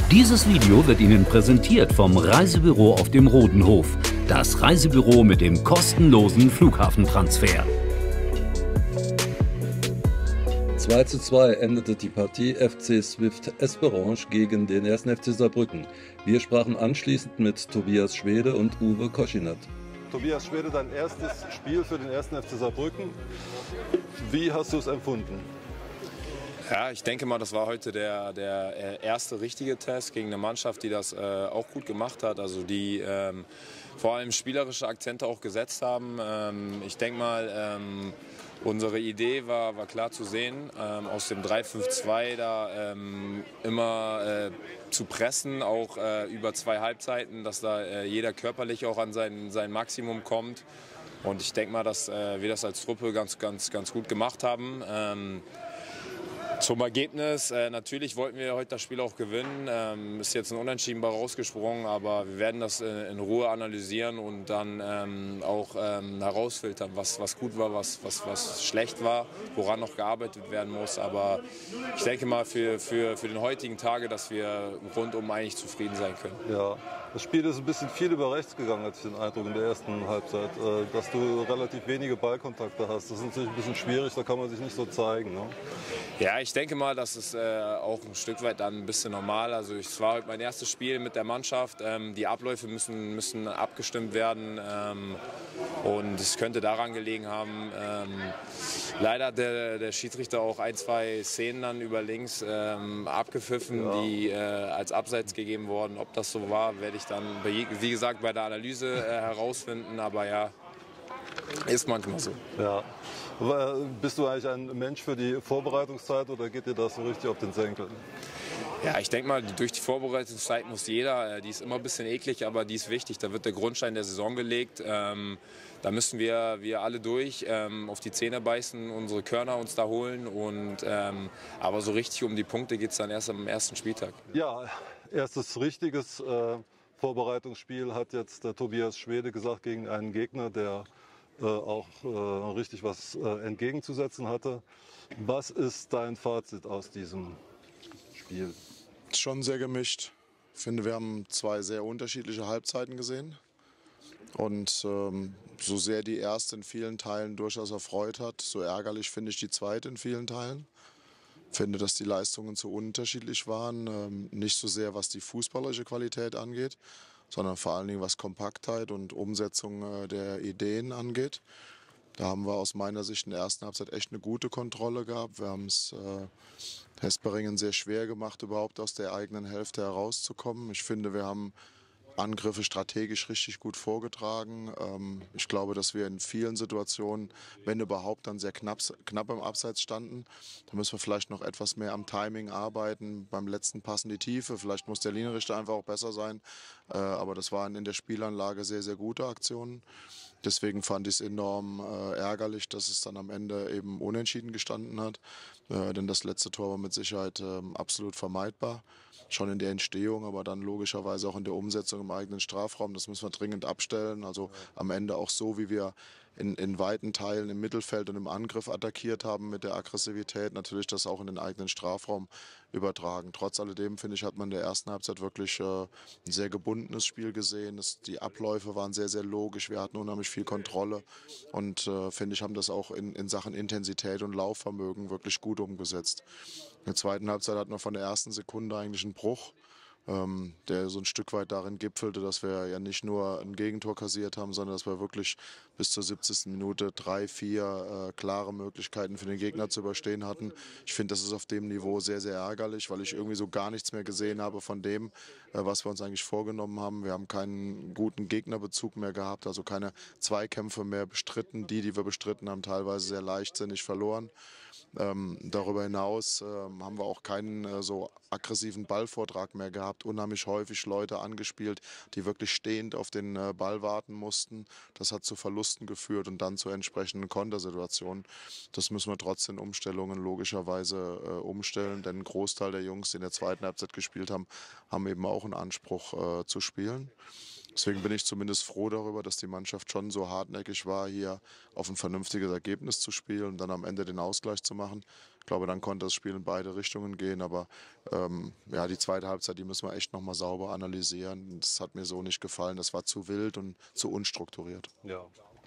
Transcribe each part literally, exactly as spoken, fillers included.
Dieses Video wird Ihnen präsentiert vom Reisebüro auf dem Rodenhof. Das Reisebüro mit dem kostenlosen Flughafentransfer. zwei zu zwei endete die Partie F C Swift Esperance gegen den ersten F C Saarbrücken. Wir sprachen anschließend mit Tobias Schwede und Uwe Koschinat. Tobias Schwede, dein erstes Spiel für den ersten F C Saarbrücken. Wie hast du es empfunden? Ja, ich denke mal, das war heute der, der erste richtige Test gegen eine Mannschaft, die das äh, auch gut gemacht hat, also die ähm, vor allem spielerische Akzente auch gesetzt haben. Ähm, ich denke mal, ähm, unsere Idee war, war klar zu sehen, ähm, aus dem drei fünf zwei da ähm, immer äh, zu pressen, auch äh, über zwei Halbzeiten, dass da äh, jeder körperlich auch an sein, sein Maximum kommt. Und ich denke mal, dass äh, wir das als Truppe ganz, ganz, ganz gut gemacht haben. Ähm, Zum Ergebnis, äh, natürlich wollten wir heute das Spiel auch gewinnen, ähm, ist jetzt ein Unentschieden bei rausgesprungen, aber wir werden das äh, in Ruhe analysieren und dann ähm, auch ähm, herausfiltern, was, was gut war, was, was, was schlecht war, woran noch gearbeitet werden muss, aber ich denke mal für, für, für den heutigen Tage, dass wir rundum eigentlich zufrieden sein können. Ja, das Spiel ist ein bisschen viel über rechts gegangen, hatte ich den Eindruck in der ersten Halbzeit, äh, dass du relativ wenige Ballkontakte hast. Das ist natürlich ein bisschen schwierig, da kann man sich nicht so zeigen, ne? Ja, ich denke mal, das ist äh, auch ein Stück weit dann ein bisschen normal. Also es war heute mein erstes Spiel mit der Mannschaft. Ähm, die Abläufe müssen, müssen abgestimmt werden ähm, und es könnte daran gelegen haben. Ähm, leider hat der, der Schiedsrichter auch ein, zwei Szenen dann über links ähm, abgepfiffen, ja, die äh, als Abseits gegeben wurden. Ob das so war, werde ich dann, wie gesagt, bei der Analyse äh, herausfinden. Aber ja, ist manchmal so. Ja. Bist du eigentlich ein Mensch für die Vorbereitungszeit oder geht dir das so richtig auf den Senkel? Ja, ich denke mal, durch die Vorbereitungszeit muss jeder, die ist immer ein bisschen eklig, aber die ist wichtig. Da wird der Grundstein der Saison gelegt. Ähm, da müssen wir, wir alle durch, ähm, auf die Zähne beißen, unsere Körner uns da holen. Und, ähm, aber so richtig um die Punkte geht es dann erst am ersten Spieltag. Ja, erstes richtiges äh, Vorbereitungsspiel hat jetzt der Tobias Schwede gesagt gegen einen Gegner, der Äh, auch äh, richtig was äh, entgegenzusetzen hatte. Was ist dein Fazit aus diesem Spiel? Schon sehr gemischt. Ich finde, wir haben zwei sehr unterschiedliche Halbzeiten gesehen. Und ähm, so sehr die erste in vielen Teilen durchaus erfreut hat, so ärgerlich finde ich die zweite in vielen Teilen. Ich finde, dass die Leistungen zu unterschiedlich waren. Ähm, nicht so sehr, was die fußballerische Qualität angeht, sondern vor allen Dingen was Kompaktheit und Umsetzung äh, der Ideen angeht. Da haben wir aus meiner Sicht in der ersten Halbzeit echt eine gute Kontrolle gehabt. Wir haben es äh, Hesperingen sehr schwer gemacht, überhaupt aus der eigenen Hälfte herauszukommen. Ich finde, wir haben Angriffe strategisch richtig gut vorgetragen. Ähm, ich glaube, dass wir in vielen Situationen, wenn überhaupt, dann sehr knapp, knapp im Abseits standen. Da müssen wir vielleicht noch etwas mehr am Timing arbeiten, beim letzten Pass in die Tiefe. Vielleicht muss der Linienrichter einfach auch besser sein. Äh, aber das waren in der Spielanlage sehr, sehr gute Aktionen. Deswegen fand ich es enorm äh, ärgerlich, dass es dann am Ende eben unentschieden gestanden hat. Äh, denn das letzte Tor war mit Sicherheit äh, absolut vermeidbar. Schon in der Entstehung, aber dann logischerweise auch in der Umsetzung im eigenen Strafraum. Das müssen wir dringend abstellen. Also am Ende auch so, wie wir in, in weiten Teilen im Mittelfeld und im Angriff attackiert haben mit der Aggressivität, natürlich das auch in den eigenen Strafraum übertragen. Trotz alledem, finde ich, hat man in der ersten Halbzeit wirklich äh, ein sehr gebundenes Spiel gesehen. Das, die Abläufe waren sehr, sehr logisch. Wir hatten unheimlich viel Kontrolle und äh, finde ich, haben das auch in, in Sachen Intensität und Laufvermögen wirklich gut umgesetzt. In der zweiten Halbzeit hatten wir von der ersten Sekunde eigentlich einen Bruch, ähm, der so ein Stück weit darin gipfelte, dass wir ja nicht nur ein Gegentor kassiert haben, sondern dass wir wirklich bis zur siebzigsten Minute drei, vier äh, klare Möglichkeiten für den Gegner zu überstehen hatten. Ich finde, das ist auf dem Niveau sehr, sehr ärgerlich, weil ich irgendwie so gar nichts mehr gesehen habe von dem, äh, was wir uns eigentlich vorgenommen haben. Wir haben keinen guten Gegnerbezug mehr gehabt, also keine Zweikämpfe mehr bestritten. Die, die wir bestritten haben, teilweise sehr leichtsinnig verloren. Ähm, darüber hinaus ähm, haben wir auch keinen äh, so aggressiven Ballvortrag mehr gehabt, unheimlich häufig Leute angespielt, die wirklich stehend auf den äh, Ball warten mussten. Das hat zu Verlusten geführt und dann zu entsprechenden Kontersituationen. Das müssen wir trotz den Umstellungen logischerweise äh, umstellen, denn ein Großteil der Jungs, die in der zweiten Halbzeit gespielt haben, haben eben auch einen Anspruch äh, zu spielen. Deswegen bin ich zumindest froh darüber, dass die Mannschaft schon so hartnäckig war, hier auf ein vernünftiges Ergebnis zu spielen und dann am Ende den Ausgleich zu machen. glaube, dann konnte das Spiel in beide Richtungen gehen. Aber ähm, ja, die zweite Halbzeit, die müssen wir echt nochmal sauber analysieren. Das hat mir so nicht gefallen. Das war zu wild und zu unstrukturiert. Ja.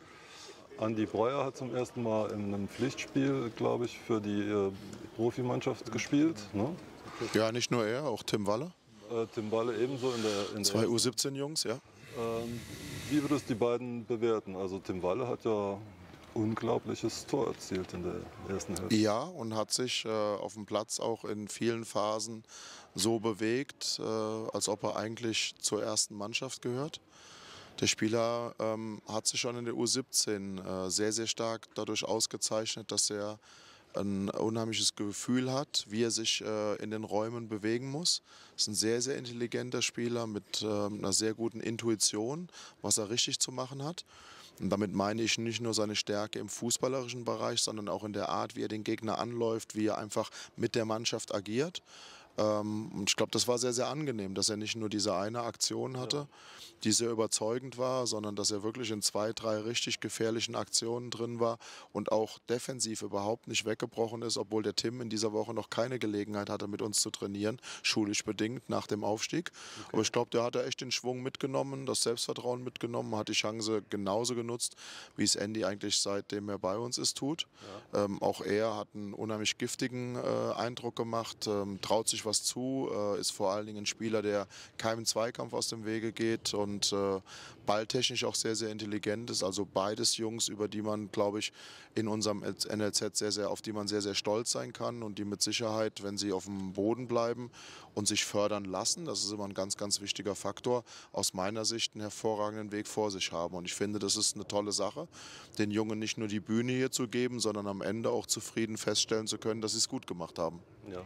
Andi Breuer hat zum ersten Mal in einem Pflichtspiel, glaube ich, für die äh, Profimannschaft gespielt. Ne? Ja, nicht nur er, auch Tim Walle. Äh, Tim Walle ebenso in der, in Zwei der U siebzehn Jungs, ja. Ähm, wie würdest du die beiden bewerten? Also Tim Walle hat ja unglaubliches Tor erzielt in der ersten Hälfte. Ja, und hat sich äh, auf dem Platz auch in vielen Phasen so bewegt, äh, als ob er eigentlich zur ersten Mannschaft gehört. Der Spieler ähm, hat sich schon in der U siebzehn äh, sehr, sehr stark dadurch ausgezeichnet, dass er ein unheimliches Gefühl hat, wie er sich äh, in den Räumen bewegen muss. Ist ein sehr, sehr intelligenter Spieler mit äh, einer sehr guten Intuition, was er richtig zu machen hat. Und damit meine ich nicht nur seine Stärke im fußballerischen Bereich, sondern auch in der Art, wie er den Gegner anläuft, wie er einfach mit der Mannschaft agiert. Ähm, und ich glaube, das war sehr, sehr angenehm, dass er nicht nur diese eine Aktion hatte, die sehr überzeugend war, sondern dass er wirklich in zwei, drei richtig gefährlichen Aktionen drin war und auch defensiv überhaupt nicht weggebrochen ist, obwohl der Tim in dieser Woche noch keine Gelegenheit hatte, mit uns zu trainieren, schulisch bedingt nach dem Aufstieg. Okay. Aber ich glaube, der hat echt den Schwung mitgenommen, das Selbstvertrauen mitgenommen, hat die Chance genauso genutzt, wie es Andy eigentlich seitdem er bei uns ist, tut. Ja. Ähm, auch er hat einen unheimlich giftigen äh, Eindruck gemacht, ähm, traut sich was zu, äh, ist vor allen Dingen ein Spieler, der keinem Zweikampf aus dem Wege geht und und äh, balltechnisch auch sehr, sehr intelligent ist. Also beides Jungs, über die man, glaube ich, in unserem N L Z sehr, sehr, auf die man sehr, sehr stolz sein kann und die mit Sicherheit, wenn sie auf dem Boden bleiben und sich fördern lassen, das ist immer ein ganz, ganz wichtiger Faktor, aus meiner Sicht einen hervorragenden Weg vor sich haben. Und ich finde, das ist eine tolle Sache, den Jungen nicht nur die Bühne hier zu geben, sondern am Ende auch zufrieden feststellen zu können, dass sie es gut gemacht haben. Ja.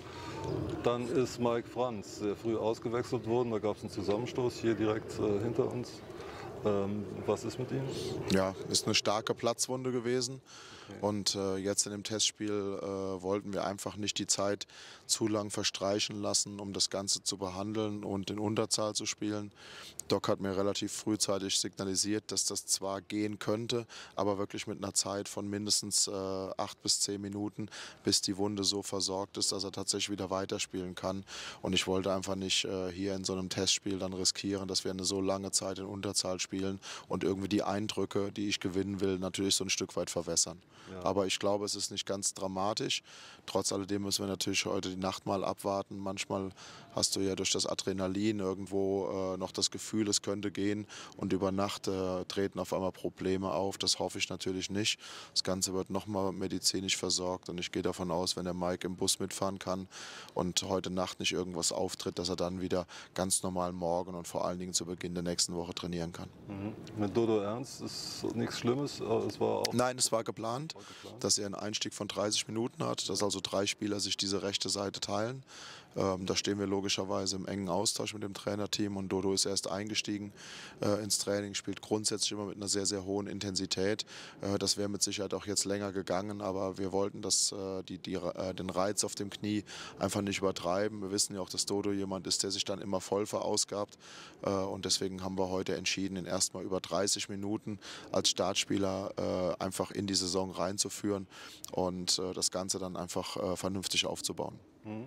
Dann ist Mike Franz sehr früh ausgewechselt worden. Da gab es einen Zusammenstoß hier direkt äh, hinter uns. Ähm, was ist mit ihm? Ja, ist eine starke Platzwunde gewesen. Okay. Und äh, jetzt in dem Testspiel äh, wollten wir einfach nicht die Zeit zu lang verstreichen lassen, um das Ganze zu behandeln und in Unterzahl zu spielen. Doc hat mir relativ frühzeitig signalisiert, dass das zwar gehen könnte, aber wirklich mit einer Zeit von mindestens äh, acht bis zehn Minuten, bis die Wunde so versorgt ist, dass er tatsächlich wieder weiterspielen kann. Und ich wollte einfach nicht äh, hier in so einem Testspiel dann riskieren, dass wir eine so lange Zeit in Unterzahl spielen und irgendwie die Eindrücke, die ich gewinnen will, natürlich so ein Stück weit verwässern. Ja. Aber ich glaube, es ist nicht ganz dramatisch. Trotz alledem müssen wir natürlich heute die Nacht mal abwarten. Manchmal hast du ja durch das Adrenalin irgendwo äh, noch das Gefühl, es könnte gehen und über Nacht äh, treten auf einmal Probleme auf. Das hoffe ich natürlich nicht. Das Ganze wird nochmal medizinisch versorgt und ich gehe davon aus, wenn der Mike im Bus mitfahren kann und heute Nacht nicht irgendwas auftritt, dass er dann wieder ganz normal morgen und vor allen Dingen zu Beginn der nächsten Woche trainieren kann. Mhm. Mit Dodo Ernst ist nichts Schlimmes? Es war auch Nein, es war geplant, war geplant, dass er einen Einstieg von dreißig Minuten hat, dass also drei Spieler sich diese rechte Seite teilen. Ähm, da stehen wir logischerweise im engen Austausch mit dem Trainerteam und Dodo ist erst eingestiegen äh, ins Training, spielt grundsätzlich immer mit einer sehr, sehr hohen Intensität. Äh, das wäre mit Sicherheit auch jetzt länger gegangen, aber wir wollten das, äh, die, die, äh, den Reiz auf dem Knie einfach nicht übertreiben. Wir wissen ja auch, dass Dodo jemand ist, der sich dann immer voll verausgabt äh, und deswegen haben wir heute entschieden, ihn erstmal über dreißig Minuten als Startspieler äh, einfach in die Saison reinzuführen und äh, das Ganze dann einfach äh, vernünftig aufzubauen. Mhm.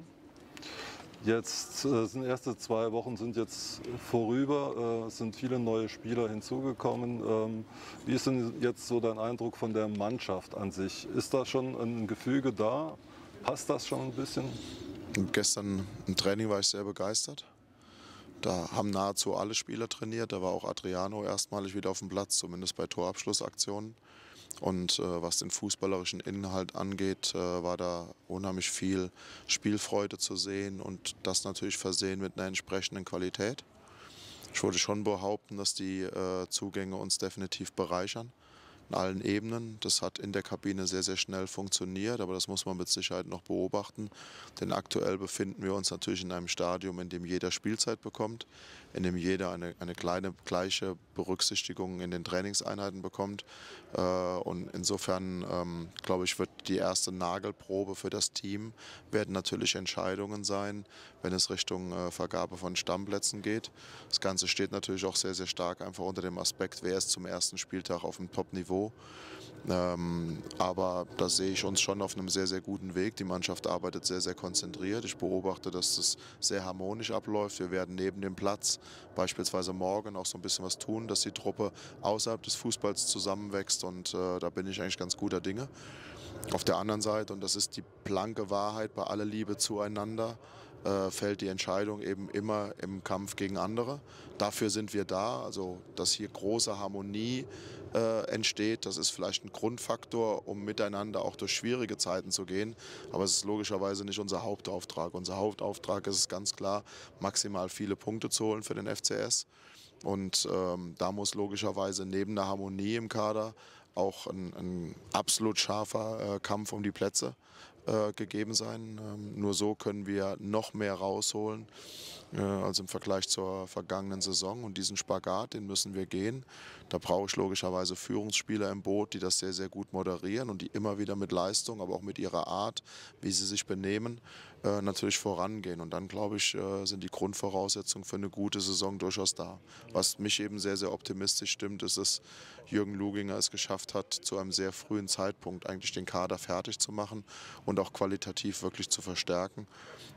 Jetzt äh, sind erste zwei Wochen sind jetzt vorüber, äh, es sind viele neue Spieler hinzugekommen. Ähm, wie ist denn jetzt so dein Eindruck von der Mannschaft an sich? Ist da schon ein Gefüge da? Passt das schon ein bisschen? Und gestern im Training war ich sehr begeistert. Da haben nahezu alle Spieler trainiert. Da war auch Adriano erstmalig wieder auf dem Platz, zumindest bei Torabschlussaktionen. Und äh, was den fußballerischen Inhalt angeht, äh, war da unheimlich viel Spielfreude zu sehen und das natürlich versehen mit einer entsprechenden Qualität. Ich würde schon behaupten, dass die äh, Zugänge uns definitiv bereichern. In allen Ebenen. Das hat in der Kabine sehr, sehr schnell funktioniert, aber das muss man mit Sicherheit noch beobachten. Denn aktuell befinden wir uns natürlich in einem Stadium, in dem jeder Spielzeit bekommt, in dem jeder eine, eine kleine gleiche Berücksichtigung in den Trainingseinheiten bekommt. Und insofern, ähm, glaube ich, wird die erste Nagelprobe für das Team werden natürlich Entscheidungen sein, wenn es Richtung äh, Vergabe von Stammplätzen geht. Das Ganze steht natürlich auch sehr, sehr stark einfach unter dem Aspekt, wer ist zum ersten Spieltag auf dem Top-Niveau. Ähm, aber da sehe ich uns schon auf einem sehr, sehr guten Weg. Die Mannschaft arbeitet sehr, sehr konzentriert. Ich beobachte, dass das sehr harmonisch abläuft. Wir werden neben dem Platz beispielsweise morgen auch so ein bisschen was tun, dass die Truppe außerhalb des Fußballs zusammenwächst. Und äh, da bin ich eigentlich ganz guter Dinge. Auf der anderen Seite, und das ist die blanke Wahrheit, bei aller Liebe zueinander, äh, fällt die Entscheidung eben immer im Kampf gegen andere. Dafür sind wir da, also dass hier große Harmonie äh, entsteht, das ist vielleicht ein Grundfaktor, um miteinander auch durch schwierige Zeiten zu gehen. Aber es ist logischerweise nicht unser Hauptauftrag. Unser Hauptauftrag ist es ganz klar, maximal viele Punkte zu holen für den F C S. Und ähm, da muss logischerweise neben der Harmonie im Kader auch ein, ein absolut scharfer äh, Kampf um die Plätze äh, gegeben sein. Ähm, nur so können wir noch mehr rausholen äh, als im Vergleich zur vergangenen Saison. Und diesen Spagat, den müssen wir gehen. Da brauche ich logischerweise Führungsspieler im Boot, die das sehr, sehr gut moderieren und die immer wieder mit Leistung, aber auch mit ihrer Art, wie sie sich benehmen, äh, natürlich vorangehen. Und dann, glaube ich, äh, sind die Grundvoraussetzungen für eine gute Saison durchaus da. Was mich eben sehr, sehr optimistisch stimmt, ist, dass Jürgen Luginger es geschafft hat, zu einem sehr frühen Zeitpunkt eigentlich den Kader fertig zu machen und auch qualitativ wirklich zu verstärken.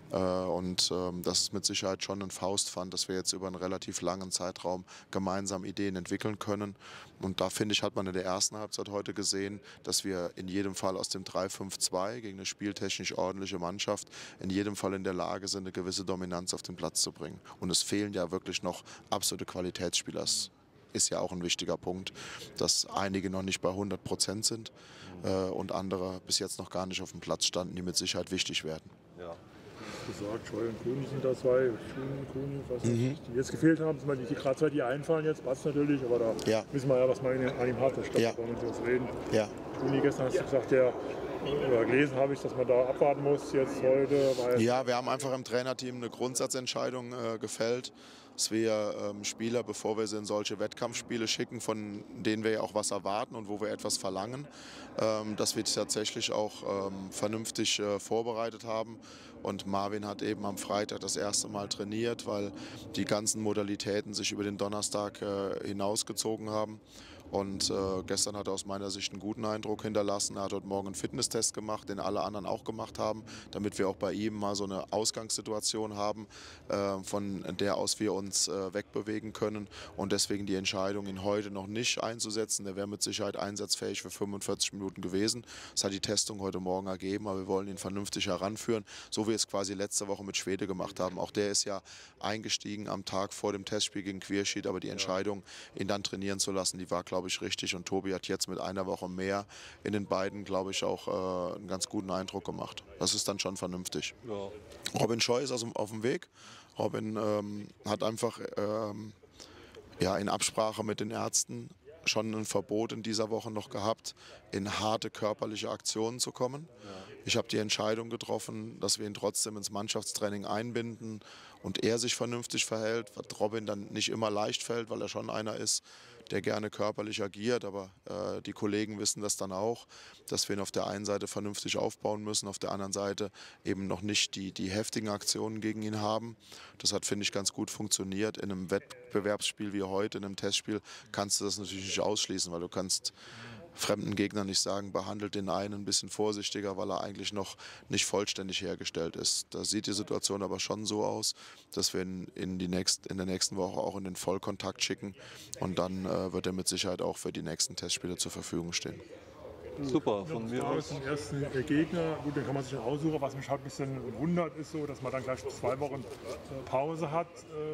Und das ist mit Sicherheit schon ein Faustpfand, dass wir jetzt über einen relativ langen Zeitraum gemeinsam Ideen entwickeln können. Und da, finde ich, hat man in der ersten Halbzeit heute gesehen, dass wir in jedem Fall aus dem drei fünf zwei gegen eine spieltechnisch ordentliche Mannschaft in jedem Fall in der Lage sind, eine gewisse Dominanz auf den Platz zu bringen. Und es fehlen ja wirklich noch absolute Qualitätsspieler. Das ist ja auch ein wichtiger Punkt, dass einige noch nicht bei hundert Prozent sind äh, und andere bis jetzt noch gar nicht auf dem Platz standen, die mit Sicherheit wichtig werden. Ja. Gesagt, Scheu und Kuhn sind da zwei, Schuhen, Kuhn, was mhm. die jetzt gefehlt haben, sind die gerade zwei, die einfallen jetzt, passt natürlich, aber da ja. wissen wir ja, was man an ihm hat, das stimmt, ja. da wollen wir uns reden. Ja. Kuhn, gestern hast du gesagt, der, oder gelesen habe ich, dass man da abwarten muss jetzt heute. Weil ja, wir haben einfach im Trainerteam eine Grundsatzentscheidung äh, gefällt, dass wir ähm, Spieler, bevor wir sie in solche Wettkampfspiele schicken, von denen wir ja auch was erwarten und wo wir etwas verlangen, ähm, dass wir tatsächlich auch ähm, vernünftig äh, vorbereitet haben. Und Marvin hat eben am Freitag das erste Mal trainiert, weil die ganzen Modalitäten sich über den Donnerstag äh, hinausgezogen haben. Und äh, gestern hat er aus meiner Sicht einen guten Eindruck hinterlassen. Er hat heute Morgen einen Fitnesstest gemacht, den alle anderen auch gemacht haben, damit wir auch bei ihm mal so eine Ausgangssituation haben, äh, von der aus wir uns äh, wegbewegen können. Und deswegen die Entscheidung, ihn heute noch nicht einzusetzen. Der wäre mit Sicherheit einsatzfähig für fünfundvierzig Minuten gewesen. Das hat die Testung heute Morgen ergeben, aber wir wollen ihn vernünftig heranführen, so wie wir es quasi letzte Woche mit Schwede gemacht haben. Auch der ist ja eingestiegen am Tag vor dem Testspiel gegen Quierschied, aber die Entscheidung, ihn dann trainieren zu lassen, die war, glaube ich, richtig. Und Tobi hat jetzt mit einer Woche mehr in den beiden, glaube ich, auch äh, einen ganz guten Eindruck gemacht. Das ist dann schon vernünftig. Ja. Robin Scheu ist also auf dem Weg. Robin ähm, hat einfach ähm, ja, in Absprache mit den Ärzten schon ein Verbot in dieser Woche noch gehabt, in harte körperliche Aktionen zu kommen. Ich habe die Entscheidung getroffen, dass wir ihn trotzdem ins Mannschaftstraining einbinden und er sich vernünftig verhält, was Robin dann nicht immer leicht fällt, weil er schon einer ist, der gerne körperlich agiert, aber äh, die Kollegen wissen das dann auch, dass wir ihn auf der einen Seite vernünftig aufbauen müssen, auf der anderen Seite eben noch nicht die, die heftigen Aktionen gegen ihn haben. Das hat, finde ich, ganz gut funktioniert. In einem Wettbewerbsspiel wie heute, in einem Testspiel, kannst du das natürlich nicht ausschließen, weil du kannst fremden Gegnern nicht sagen, behandelt den einen ein bisschen vorsichtiger, weil er eigentlich noch nicht vollständig hergestellt ist. Da sieht die Situation aber schon so aus, dass wir ihn in, die nächst, in der nächsten Woche auch in den Vollkontakt schicken und dann äh, wird er mit Sicherheit auch für die nächsten Testspiele zur Verfügung stehen. Super, von mir aus. Den ersten Gegner, gut, den kann man sich dann aussuchen. Was mich halt ein bisschen wundert, ist so, dass man dann gleich zwei Wochen Pause hat.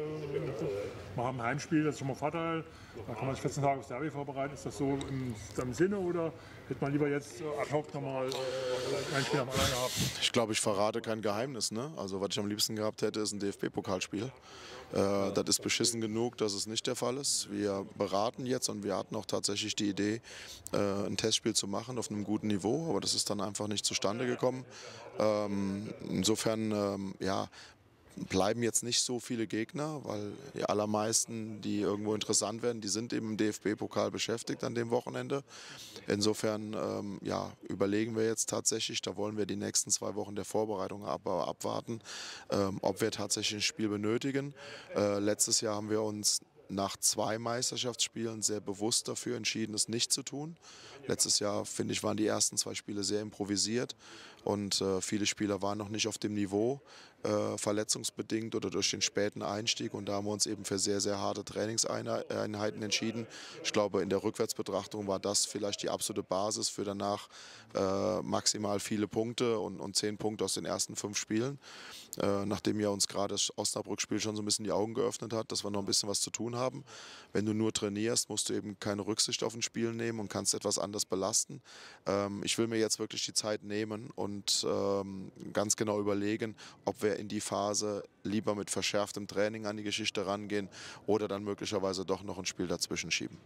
Wir haben ein Heimspiel, das ist schon mal Vorteil. Da kann man sich vierzehn Tage aufs Derby vorbereiten. Ist das so im, im Sinne oder hätte man lieber jetzt ad hoc nochmal ein Spiel am anderen gehabt? Ich glaube, ich verrate kein Geheimnis. Ne? Also was ich am liebsten gehabt hätte, ist ein D F B-Pokalspiel. Äh, das ist beschissen genug, dass es nicht der Fall ist. Wir beraten jetzt und wir hatten auch tatsächlich die Idee, äh, ein Testspiel zu machen auf einem guten Niveau, aber das ist dann einfach nicht zustande gekommen. Ähm, insofern, ähm, ja, bleiben jetzt nicht so viele Gegner, weil die allermeisten, die irgendwo interessant werden, die sind eben im D F B-Pokal beschäftigt an dem Wochenende. Insofern ähm, ja, überlegen wir jetzt tatsächlich, da wollen wir die nächsten zwei Wochen der Vorbereitung ab, abwarten, ähm, ob wir tatsächlich ein Spiel benötigen. Äh, letztes Jahr haben wir uns nach zwei Meisterschaftsspielen sehr bewusst dafür entschieden, es nicht zu tun. Letztes Jahr, finde ich, waren die ersten zwei Spiele sehr improvisiert und äh, viele Spieler waren noch nicht auf dem Niveau, äh, verletzungsbedingt oder durch den späten Einstieg, und da haben wir uns eben für sehr, sehr harte Trainingseinheiten entschieden. Ich glaube, in der Rückwärtsbetrachtung war das vielleicht die absolute Basis für danach äh, maximal viele Punkte und, und zehn Punkte aus den ersten fünf Spielen. Äh, nachdem ja uns gerade das Osnabrück-Spiel schon so ein bisschen die Augen geöffnet hat, dass wir noch ein bisschen was zu tun haben. Wenn du nur trainierst, musst du eben keine Rücksicht auf ein Spiel nehmen und kannst etwas anders belasten. Ähm, ich will mir jetzt wirklich die Zeit nehmen und ähm, ganz genau überlegen, ob wir in die Phase lieber mit verschärftem Training an die Geschichte rangehen oder dann möglicherweise doch noch ein Spiel dazwischen schieben.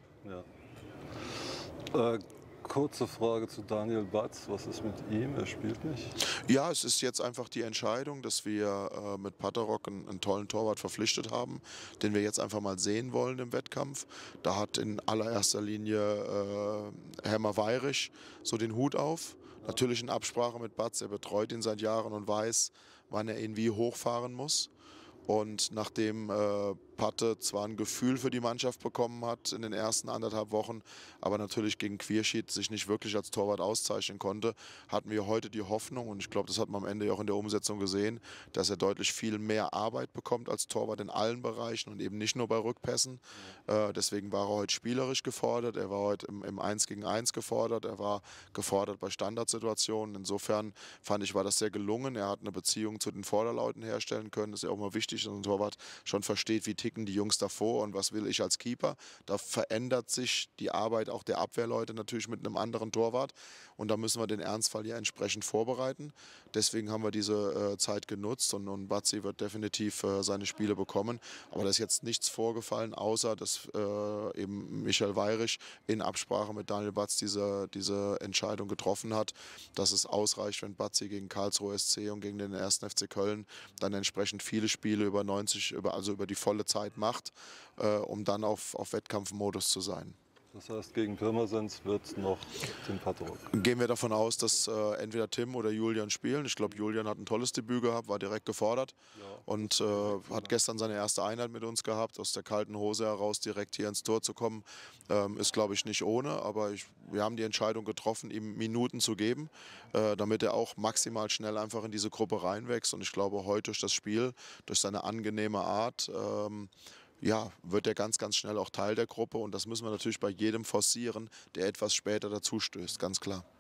Ja. Äh, kurze Frage zu Daniel Batz. Was ist mit ihm? Er spielt nicht? Ja, es ist jetzt einfach die Entscheidung, dass wir äh, mit Paterok einen, einen tollen Torwart verpflichtet haben, den wir jetzt einfach mal sehen wollen im Wettkampf. Da hat in allererster Linie äh, Hermer Weirich so den Hut auf. Natürlich in Absprache mit Batz, er betreut ihn seit Jahren und weiß, wann er ihn wie hochfahren muss. Und nachdem äh, Patte zwar ein Gefühl für die Mannschaft bekommen hat in den ersten anderthalb Wochen, aber natürlich gegen Quierschied sich nicht wirklich als Torwart auszeichnen konnte, hatten wir heute die Hoffnung, und ich glaube, das hat man am Ende auch in der Umsetzung gesehen, dass er deutlich viel mehr Arbeit bekommt als Torwart in allen Bereichen und eben nicht nur bei Rückpässen. Äh, deswegen war er heute spielerisch gefordert, er war heute im, im eins gegen eins gefordert, er war gefordert bei Standardsituationen. Insofern fand ich, war das sehr gelungen. Er hat eine Beziehung zu den Vorderleuten herstellen können. Das ist ja auch mal wichtig, dass ein Torwart schon versteht, wie ticken die Jungs davor und was will ich als Keeper. Da verändert sich die Arbeit auch der Abwehrleute natürlich mit einem anderen Torwart, und da müssen wir den Ernstfall ja entsprechend vorbereiten. Deswegen haben wir diese äh, Zeit genutzt, und, und Batzi wird definitiv äh, seine Spiele bekommen. Aber da ist jetzt nichts vorgefallen, außer dass äh, eben Michael Weirich in Absprache mit Daniel Batz diese, diese Entscheidung getroffen hat, dass es ausreicht, wenn Batzi gegen Karlsruhe S C und gegen den ersten F C Köln dann entsprechend viele Spiele über neunzig, über, also über die volle Zeit macht, äh, um dann auf, auf Wettkampfmodus zu sein. Das heißt, gegen Pirmasens wird noch Tim Paterok. Gehen wir davon aus, dass äh, entweder Tim oder Julian spielen. Ich glaube, Julian hat ein tolles Debüt gehabt, war direkt gefordert, ja, und äh, hat gestern seine erste Einheit mit uns gehabt. Aus der kalten Hose heraus direkt hier ins Tor zu kommen, ähm, ist, glaube ich, nicht ohne. Aber ich, wir haben die Entscheidung getroffen, ihm Minuten zu geben, äh, damit er auch maximal schnell einfach in diese Gruppe reinwächst. Und ich glaube, heute durch das Spiel, durch seine angenehme Art, ähm, ja, wird er ganz, ganz schnell auch Teil der Gruppe, und das müssen wir natürlich bei jedem forcieren, der etwas später dazu stößt, ganz klar.